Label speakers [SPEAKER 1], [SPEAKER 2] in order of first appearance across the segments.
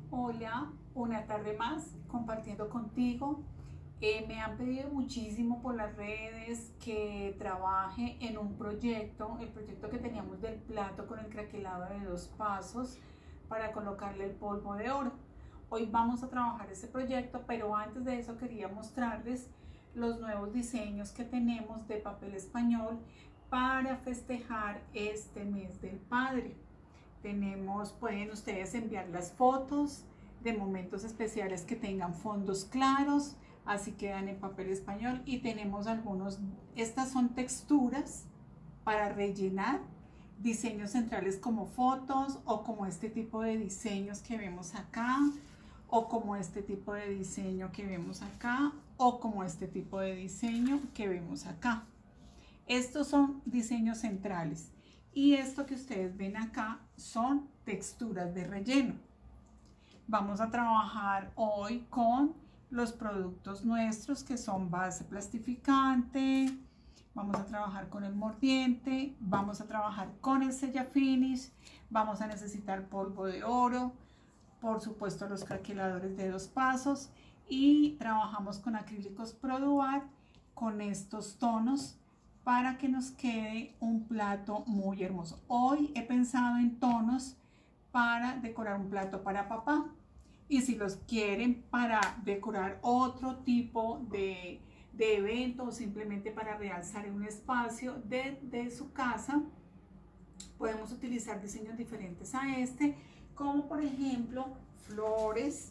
[SPEAKER 1] Hola, una tarde más compartiendo contigo. Me han pedido muchísimo por las redes que trabaje en un proyecto, el proyecto que teníamos del plato con el craquelado de 2 pasos para colocarle el polvo de oro. Hoy vamos a trabajar ese proyecto, pero antes de eso quería mostrarles los nuevos diseños que tenemos de papel español para festejar este mes del padre. Pueden ustedes enviar las fotos de momentos especiales que tengan fondos claros, así quedan en papel español. Y tenemos estas son texturas para rellenar diseños centrales como fotos o como este tipo de diseños que vemos acá, o como este tipo de diseño que vemos acá, o como este tipo de diseño que vemos acá. Estos son diseños centrales y esto que ustedes ven acá son texturas de relleno. Vamos a trabajar hoy con los productos nuestros que son base plastificante, vamos a trabajar con el mordiente, vamos a trabajar con el sella finish, vamos a necesitar polvo de oro, por supuesto los craqueladores de 2 pasos, y trabajamos con acrílicos Produar con estos tonos para que nos quede un plato muy hermoso. Hoy he pensado en tonos para decorar un plato para papá, y si los quieren para decorar otro tipo de evento o simplemente para realzar un espacio de su casa, podemos utilizar diseños diferentes a este, como por ejemplo flores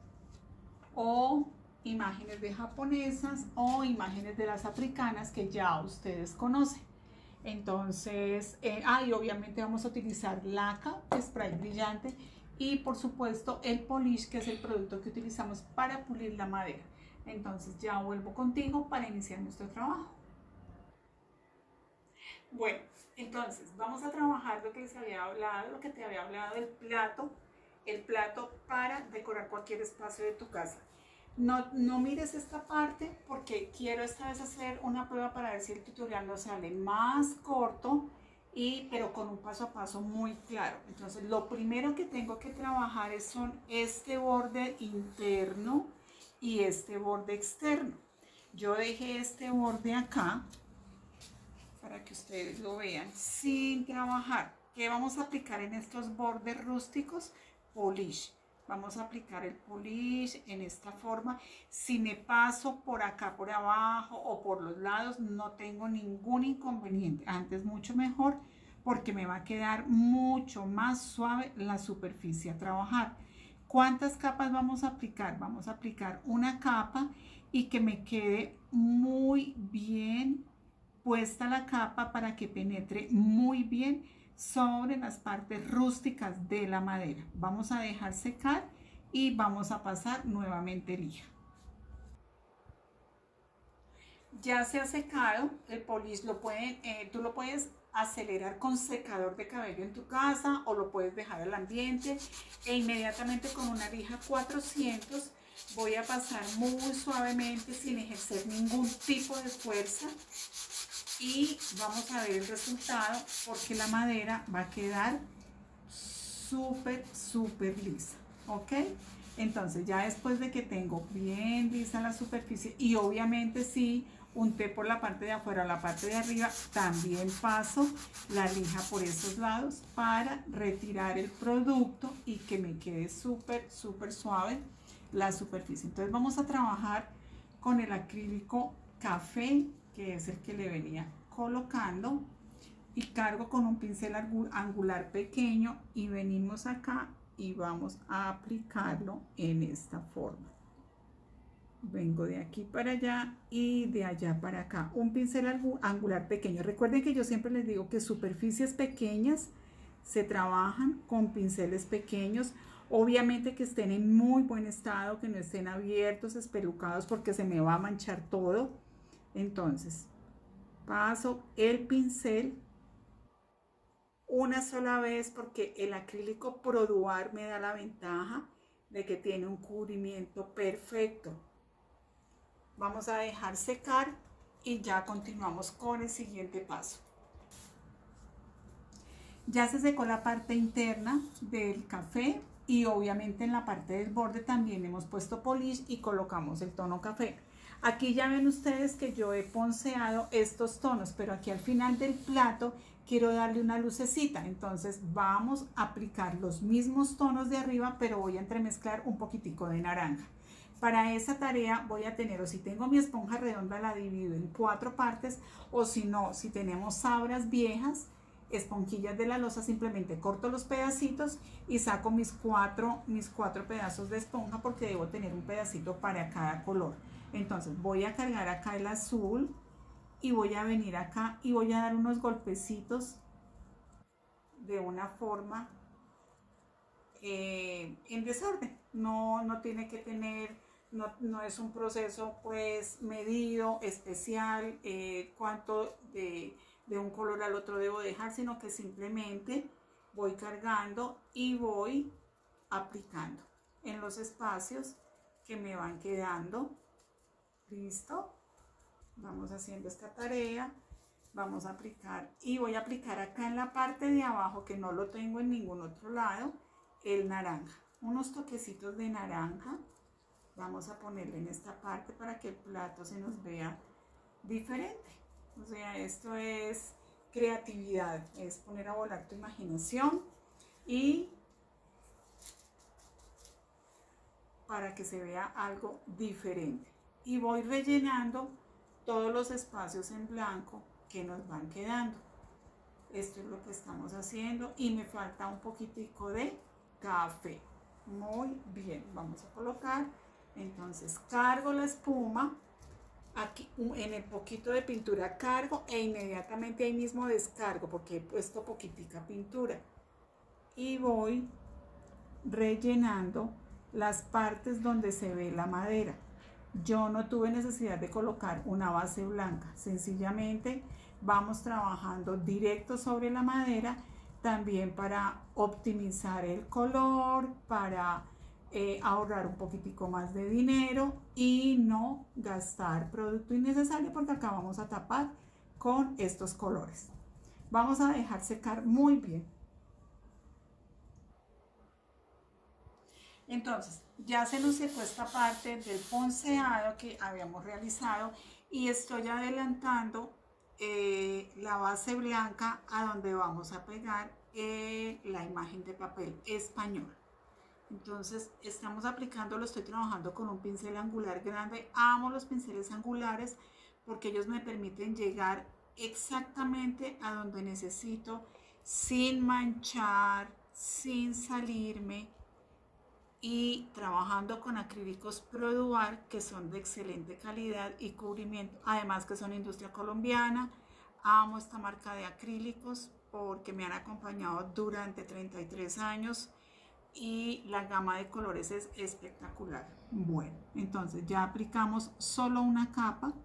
[SPEAKER 1] o imágenes de japonesas o imágenes de las africanas que ya ustedes conocen. Entonces, y obviamente vamos a utilizar laca, spray brillante, y por supuesto el polish, que es el producto que utilizamos para pulir la madera. Entonces ya vuelvo contigo para iniciar nuestro trabajo. Bueno, entonces vamos a trabajar lo que les había hablado, lo que te había hablado del plato, el plato para decorar cualquier espacio de tu casa. No mires esta parte porque quiero esta vez hacer una prueba para ver si el tutorial nos sale más corto, pero con un paso a paso muy claro. Entonces lo primero que tengo que trabajar son este borde interno y este borde externo. Yo dejé este borde acá para que ustedes lo vean sin trabajar. ¿Qué vamos a aplicar en estos bordes rústicos? Polish. Vamos a aplicar el polish en esta forma. Si me paso por acá, por abajo o por los lados, no tengo ningún inconveniente. Antes mucho mejor, porque me va a quedar mucho más suave la superficie a trabajar. ¿Cuántas capas vamos a aplicar? Vamos a aplicar una capa y que me quede muy bien puesta la capa para que penetre muy bien sobre las partes rústicas de la madera. Vamos a dejar secar y vamos a pasar nuevamente lija. Ya se ha secado el polish, tú lo puedes acelerar con secador de cabello en tu casa o lo puedes dejar al ambiente, e inmediatamente con una lija 400 voy a pasar muy suavemente sin ejercer ningún tipo de fuerza, y vamos a ver el resultado porque la madera va a quedar súper lisa. ¿Ok? Entonces ya después de que tengo bien lisa la superficie, y obviamente sí unté por la parte de afuera o la parte de arriba, también paso la lija por esos lados para retirar el producto y que me quede súper suave la superficie. Entonces vamos a trabajar con el acrílico café, que es el que le venía colocando, y cargo con un pincel angular pequeño y venimos acá y vamos a aplicarlo en esta forma. Vengo de aquí para allá y de allá para acá. Un pincel angular pequeño. Recuerden que yo siempre les digo que superficies pequeñas se trabajan con pinceles pequeños. Obviamente que estén en muy buen estado, que no estén abiertos, espelucados, porque se me va a manchar todo. Entonces paso el pincel una sola vez porque el acrílico Produar me da la ventaja de que tiene un cubrimiento perfecto. Vamos a dejar secar y ya continuamos con el siguiente paso. Ya se secó la parte interna del café, y obviamente en la parte del borde también hemos puesto polish y colocamos el tono café. Aquí ya ven ustedes que yo he ponceado estos tonos, pero aquí al final del plato quiero darle una lucecita, entonces vamos a aplicar los mismos tonos de arriba, pero voy a entremezclar un poquitico de naranja. Para esa tarea voy a tener, o si tengo mi esponja redonda la divido en 4 partes, o si no, si tenemos sabras viejas, esponjillas de la loza, simplemente corto los pedacitos y saco mis cuatro pedazos de esponja, porque debo tener un pedacito para cada color. Entonces voy a cargar acá el azul y voy a venir acá y voy a dar unos golpecitos de una forma en desorden. No tiene que tener, no es un proceso pues medido, especial, cuánto de un color al otro debo dejar, sino que simplemente voy cargando y voy aplicando en los espacios que me van quedando. Listo, vamos haciendo esta tarea, vamos a aplicar y voy a aplicar acá en la parte de abajo, que no lo tengo en ningún otro lado, el naranja, unos toquecitos de naranja. Vamos a ponerle en esta parte para que el plato se nos vea diferente. O sea, esto es creatividad, es poner a volar tu imaginación y para que se vea algo diferente. Y voy rellenando todos los espacios en blanco que nos van quedando. Esto es lo que estamos haciendo y me falta un poquitico de café. Muy bien, vamos a colocar. Entonces cargo la espuma. Aquí en el poquito de pintura cargo e inmediatamente ahí mismo descargo, porque he puesto poquitica pintura, y voy rellenando las partes donde se ve la madera. Yo no tuve necesidad de colocar una base blanca, sencillamente vamos trabajando directo sobre la madera, también para optimizar el color, para ahorrar un poquitico más de dinero y no gastar producto innecesario, porque acá vamos a tapar con estos colores. Vamos a dejar secar muy bien. Entonces ya se nos secó esta parte del ponceado que habíamos realizado y estoy adelantando la base blanca a donde vamos a pegar la imagen de papel español. Entonces estamos aplicando, lo estoy trabajando con un pincel angular grande. Amo los pinceles angulares porque ellos me permiten llegar exactamente a donde necesito, sin manchar, sin salirme, y trabajando con acrílicos Produar, que son de excelente calidad y cubrimiento, además que son industria colombiana. Amo esta marca de acrílicos porque me han acompañado durante 33 años y la gama de colores es espectacular. Bueno, entonces ya aplicamos solo una capa,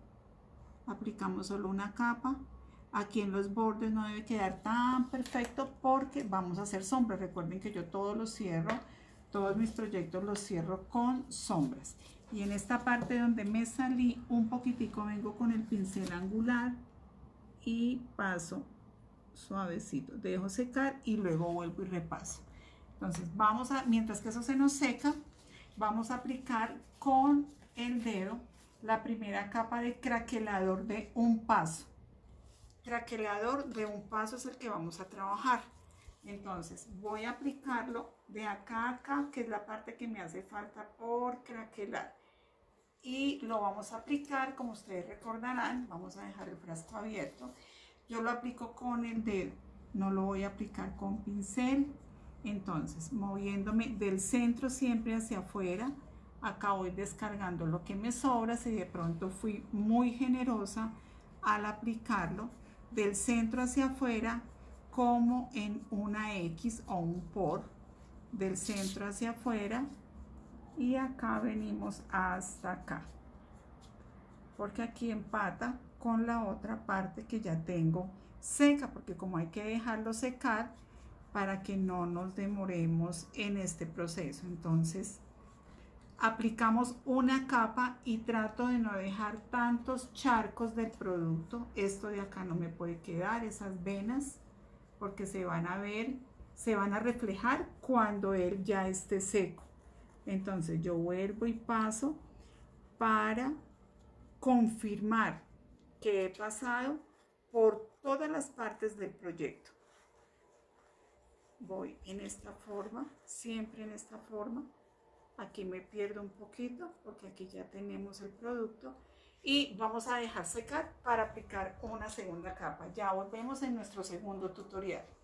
[SPEAKER 1] aquí en los bordes no debe quedar tan perfecto porque vamos a hacer sombras. Recuerden que yo todo lo cierro, todos mis proyectos los cierro con sombras, y en esta parte donde me salí un poquitico vengo con el pincel angular y paso suavecito, dejo secar y luego vuelvo y repaso. Entonces vamos a, mientras que eso se nos seca, vamos a aplicar con el dedo la primera capa de craquelador de un paso. Craquelador de un paso es el que vamos a trabajar. Entonces voy a aplicarlo de acá a acá, que es la parte que me hace falta por craquelar, y lo vamos a aplicar, como ustedes recordarán, vamos a dejar el frasco abierto. Yo lo aplico con el dedo, no lo voy a aplicar con pincel. Entonces moviéndome del centro siempre hacia afuera, acá voy descargando lo que me sobra. Si de pronto fui muy generosa al aplicarlo del centro hacia afuera, como en una X o un por, del centro hacia afuera, y acá venimos hasta acá, porque aquí empata con la otra parte que ya tengo seca, porque como hay que dejarlo secar para que no nos demoremos en este proceso. Entonces aplicamos una capa y trato de no dejar tantos charcos del producto. Esto de acá no me puede quedar, esas venas, porque se van a ver se van a reflejar cuando él ya esté seco. Entonces yo vuelvo y paso para confirmar que he pasado por todas las partes del proyecto. Voy en esta forma, siempre en esta forma. Aquí me pierdo un poquito porque aquí ya tenemos el producto y vamos a dejar secar para aplicar una segunda capa. Ya volvemos en nuestro segundo tutorial.